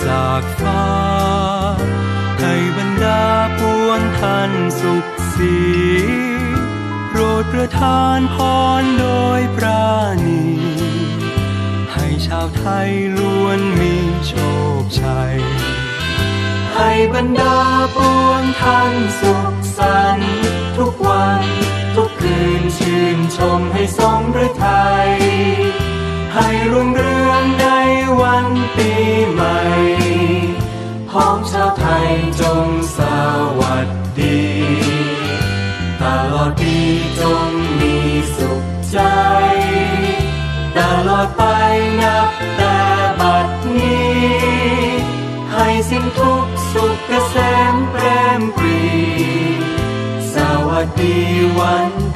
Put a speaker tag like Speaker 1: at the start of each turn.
Speaker 1: จากฟ้าให้บรรดาปวงท่านสุขสีโปรดประทานพรโดยปราณีให้ชาวไทยล้วนมีโชคชัยให้บรรดาปวงท่านสุขสันต์ทุกวันทุกคืนชื่นชมให้สมฤทัยให้รุ่งเรืองในวันปีใหม่พ้องชาวไทยจงสวัสดีตลอดปีจงมีสุขใจตลอดไปนับแต่บัดนี้ให้สิ้นทุกสุขเกษมแปรมปรีสวัสดีวัน